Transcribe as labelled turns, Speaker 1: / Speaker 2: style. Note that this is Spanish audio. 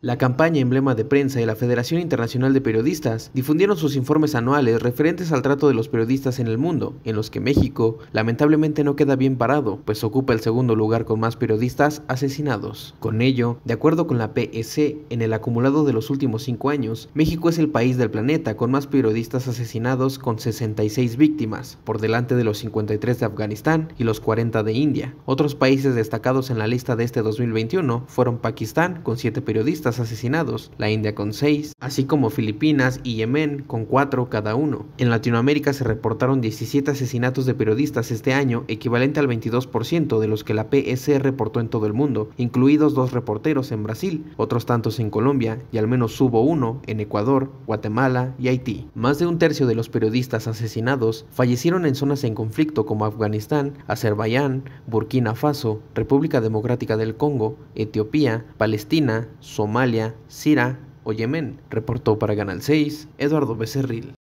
Speaker 1: La campaña Emblema de Prensa y la Federación Internacional de Periodistas difundieron sus informes anuales referentes al trato de los periodistas en el mundo, en los que México lamentablemente no queda bien parado, pues ocupa el segundo lugar con más periodistas asesinados. Con ello, de acuerdo con la PEC, en el acumulado de los últimos 5 años, México es el país del planeta con más periodistas asesinados con 66 víctimas, por delante de los 53 de Afganistán y los 40 de India. Otros países destacados en la lista de este 2021 fueron Pakistán con 7 periodistas asesinados, la India con 6, así como Filipinas y Yemen con 4 cada uno. En Latinoamérica se reportaron 17 asesinatos de periodistas este año, equivalente al 22% de los que la PEC reportó en todo el mundo, incluidos 2 reporteros en Brasil, otros tantos en Colombia y al menos hubo uno en Ecuador, Guatemala y Haití. Más de un tercio de los periodistas asesinados fallecieron en zonas en conflicto como Afganistán, Azerbaiyán, Burkina Faso, República Democrática del Congo, Etiopía, Palestina, Somalia, Siria o Yemen, reportó para Canal 6 Eduardo Becerril.